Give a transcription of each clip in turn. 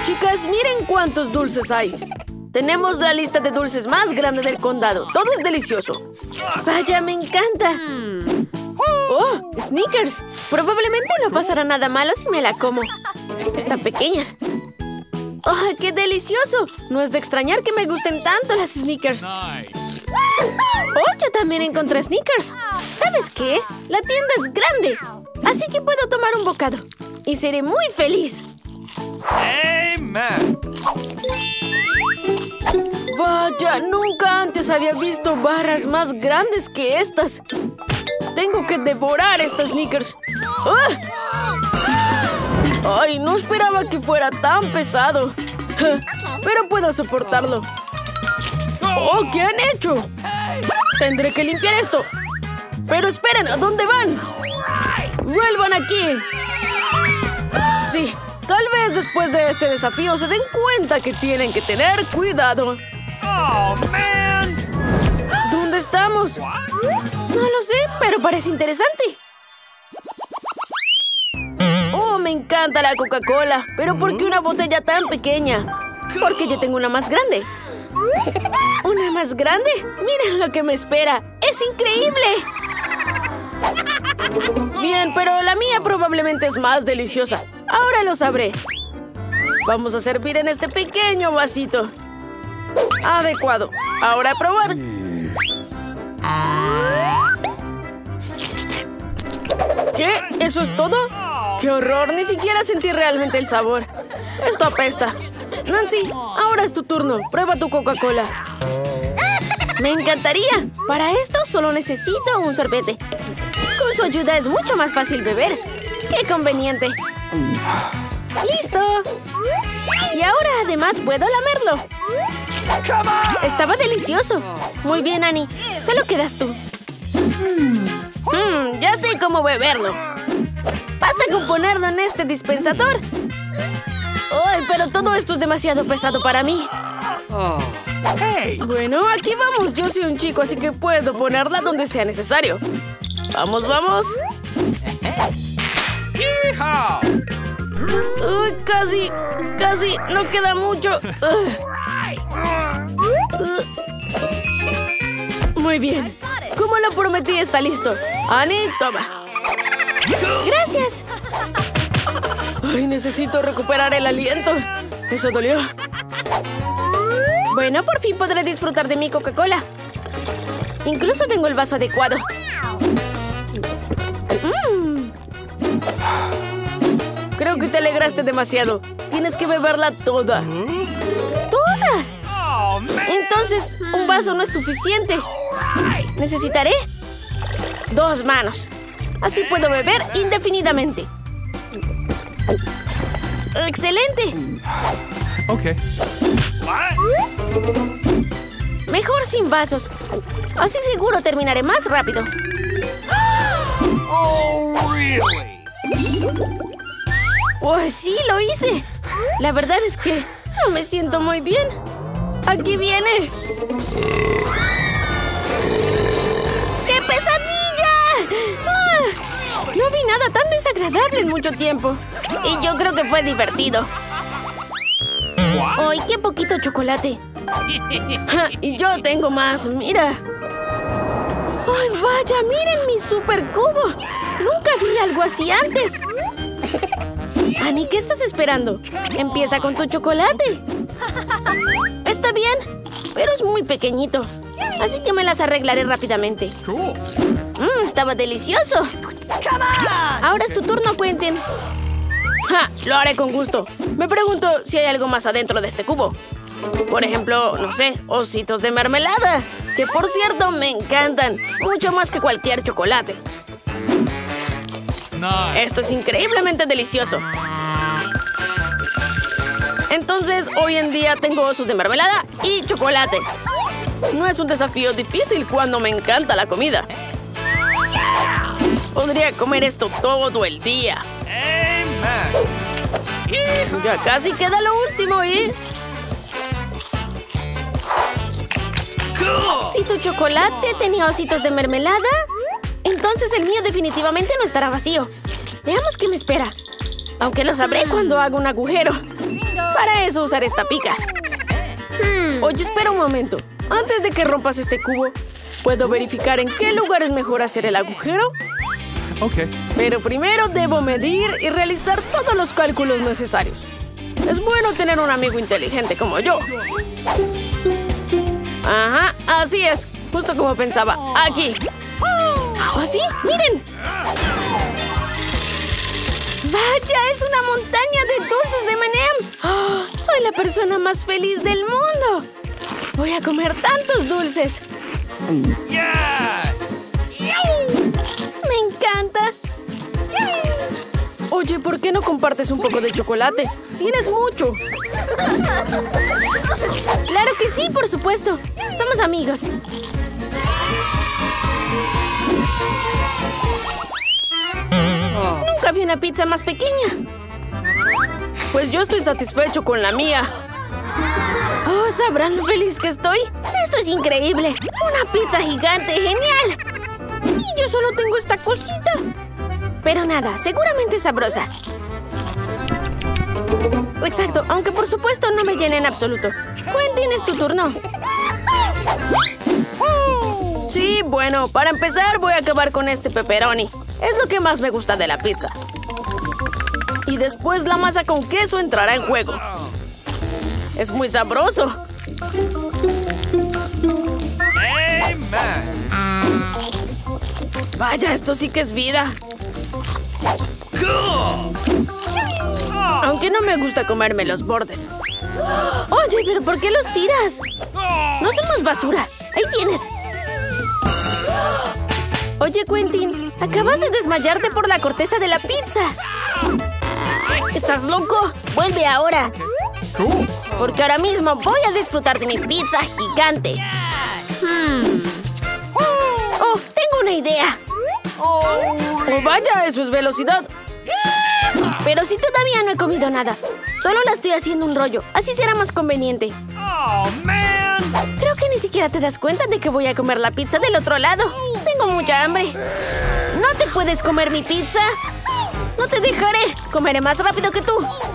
Chicas, miren cuántos dulces hay. Tenemos la lista de dulces más grande del condado. Todo es delicioso. Vaya, me encanta. ¡Oh! ¡Snickers! Probablemente no pasará nada malo si me la como. Está pequeña. ¡Oh, qué delicioso! No es de extrañar que me gusten tanto las Snickers. ¡Oh, yo también encontré Snickers! ¿Sabes qué? La tienda es grande. Así que puedo tomar un bocado. Y seré muy feliz. Amen. Vaya, nunca antes había visto barras más grandes que estas. Tengo que devorar estas Snickers. ¡Ah! ¡Ay, no esperaba que fuera tan pesado! Pero puedo soportarlo. ¡Oh, qué han hecho! Tendré que limpiar esto. Pero esperen, ¿a dónde van? ¡Vuelvan aquí! Sí, tal vez después de este desafío se den cuenta que tienen que tener cuidado. Oh, man. ¿Dónde estamos? No lo sé, pero parece interesante. Oh, me encanta la Coca-Cola. ¿Pero por qué una botella tan pequeña? Porque yo tengo una más grande. ¿Una más grande? Miren lo que me espera. ¡Es increíble! Bien, pero la mía probablemente es más deliciosa. Ahora lo sabré. Vamos a servir en este pequeño vasito. Adecuado. Ahora a probar. ¿Qué? ¿Eso es todo? ¡Qué horror! Ni siquiera sentí realmente el sabor. Esto apesta. Nancy, ahora es tu turno. Prueba tu Coca-Cola. ¡Me encantaría! Para esto solo necesito un sorbete. Con su ayuda es mucho más fácil beber. ¡Qué conveniente! ¡Listo! Y ahora además puedo lamerlo. Estaba delicioso. Muy bien, Annie. Solo quedas tú. Ya sé cómo beberlo. Basta con ponerlo en este dispensador. ¡Ay, pero todo esto es demasiado pesado para mí! Bueno, aquí vamos. Yo soy un chico, así que puedo ponerla donde sea necesario. ¡Vamos, vamos! Casi, no queda mucho. Muy bien. Como lo prometí, está listo. Annie, toma. ¡Gracias! Ay, necesito recuperar el aliento. Eso dolió. Bueno, por fin podré disfrutar de mi Coca-Cola. Incluso tengo el vaso adecuado. Creo que te alegraste demasiado. Tienes que beberla toda. ¿Toda? Entonces, un vaso no es suficiente. Necesitaré 2 manos. Así puedo beber indefinidamente. ¡Excelente! Ok. Mejor sin vasos. Así seguro terminaré más rápido. Oh, really? Pues sí, lo hice. La verdad es que no me siento muy bien. ¡Aquí viene! ¡Qué pesadilla! No vi nada tan desagradable en mucho tiempo. Y yo creo que fue divertido. ¡Ay, qué poquito chocolate! Y yo tengo más, mira. ¡Ay, vaya! ¡Miren mi super cubo! Nunca vi algo así antes. Annie, ¿qué estás esperando? Empieza con tu chocolate. Está bien, pero es muy pequeñito. Así que me las arreglaré rápidamente. Estaba delicioso. Ahora es tu turno, Quentin. Lo haré con gusto. Me pregunto si hay algo más adentro de este cubo. Por ejemplo, no sé, ositos de mermelada. Que por cierto, me encantan. Mucho más que cualquier chocolate. Nice. Esto es increíblemente delicioso. Entonces, hoy en día tengo osos de mermelada y chocolate. No es un desafío difícil cuando me encanta la comida. Podría comer esto todo el día. Amen. Ya casi queda lo último, ¿eh? Cool. Si tu chocolate tenía ositos de mermelada, entonces el mío definitivamente no estará vacío. Veamos qué me espera. Aunque lo sabré cuando haga un agujero. Para eso usaré esta pica. Oye, espera un momento. Antes de que rompas este cubo, ¿puedo verificar en qué lugar es mejor hacer el agujero? Okay. Pero primero debo medir y realizar todos los cálculos necesarios. Es bueno tener un amigo inteligente como yo. Ajá, así es. Justo como pensaba. Aquí. ¿Así? ¡Miren! ¡Vaya! ¡Es una montaña de dulces M&M's! ¡Oh! ¡Soy la persona más feliz del mundo! ¡Voy a comer tantos dulces! Yes! ¡Me encanta! Oye, ¿por qué no compartes un poco de chocolate? ¡Tienes mucho! ¡Claro que sí, por supuesto! ¡Somos amigos! Nunca vi una pizza más pequeña. Pues yo estoy satisfecho con la mía. Oh, ¿sabrán lo feliz que estoy? Esto es increíble. Una pizza gigante, genial. Y yo solo tengo esta cosita. Pero nada, seguramente sabrosa. Exacto, aunque por supuesto no me llene en absoluto. Quentin, es tu turno. Sí, bueno, para empezar voy a acabar con este pepperoni. Es lo que más me gusta de la pizza. Y después la masa con queso entrará en juego. Es muy sabroso. Amen. Vaya, esto sí que es vida. Cool. Aunque no me gusta comerme los bordes. Oye, ¿pero por qué los tiras? No somos basura. Ahí tienes. Oye, Quentin, acabas de desmayarte por la corteza de la pizza. ¿Estás loco? Vuelve ahora. Cool. Porque ahora mismo voy a disfrutar de mi pizza gigante. Oh, tengo una idea. Oh, vaya, eso es velocidad. Pero si todavía no he comido nada. Solo la estoy haciendo un rollo. Así será más conveniente. Oh, man. Creo que ni siquiera te das cuenta de que voy a comer la pizza del otro lado. Tengo mucha hambre. ¿No te puedes comer mi pizza? No te dejaré. Comeré más rápido que tú.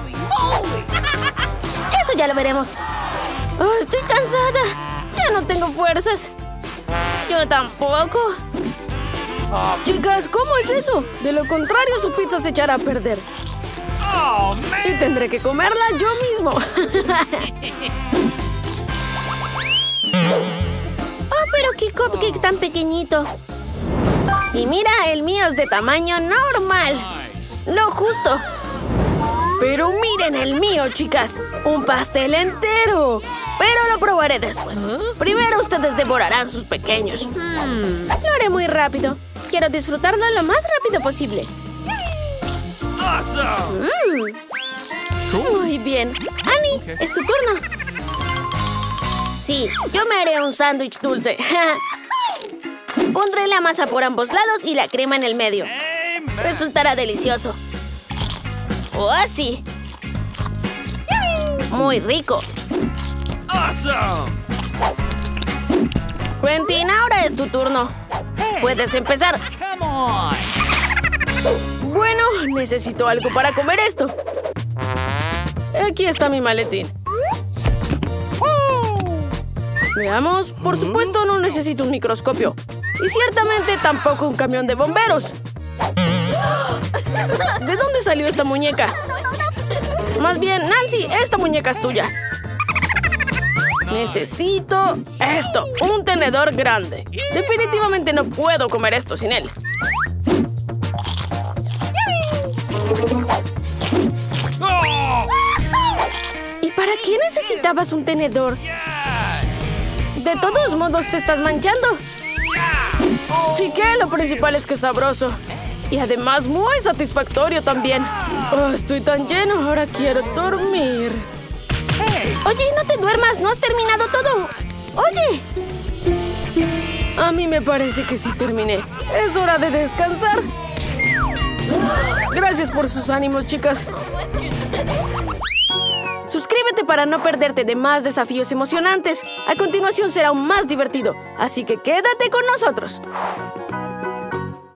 Eso ya lo veremos. Oh, estoy cansada. Ya no tengo fuerzas. Yo tampoco. Chicas, ¿cómo es eso? De lo contrario, su pizza se echará a perder. Oh, man. Y tendré que comerla yo mismo. Oh, pero qué cupcake tan pequeñito. Y mira, el mío es de tamaño normal. Nice. Lo justo. Pero miren el mío, chicas. Un pastel entero. Pero lo probaré después. Primero ustedes devorarán sus pequeños. Lo haré muy rápido. Quiero disfrutarlo lo más rápido posible. Awesome. Muy bien. Annie, Ok. es tu turno. Sí, yo me haré un sándwich dulce. Pondré la masa por ambos lados y la crema en el medio. Amen. Resultará delicioso. ¡Oh, sí! Muy rico. Awesome. Quentin, ahora es tu turno. Puedes empezar. Come on. Bueno, necesito algo para comer esto. Aquí está mi maletín. Veamos, por supuesto no necesito un microscopio. Y ciertamente tampoco un camión de bomberos. ¿De dónde salió esta muñeca? Más bien, Nancy, esta muñeca es tuya. Necesito esto, un tenedor grande. Definitivamente no puedo comer esto sin él. Oh, ¿Y para qué necesitabas un tenedor? yes. De todos modos te estás manchando. ¿Y qué? Lo principal es que es sabroso. Y además muy satisfactorio también. Oh, estoy tan lleno, ahora quiero dormir. Oye, no te duermas, no has terminado todo. Oye. A mí me parece que sí terminé. Es hora de descansar. Gracias por sus ánimos, chicas. Suscríbete para no perderte de más desafíos emocionantes. A continuación será aún más divertido, así que quédate con nosotros.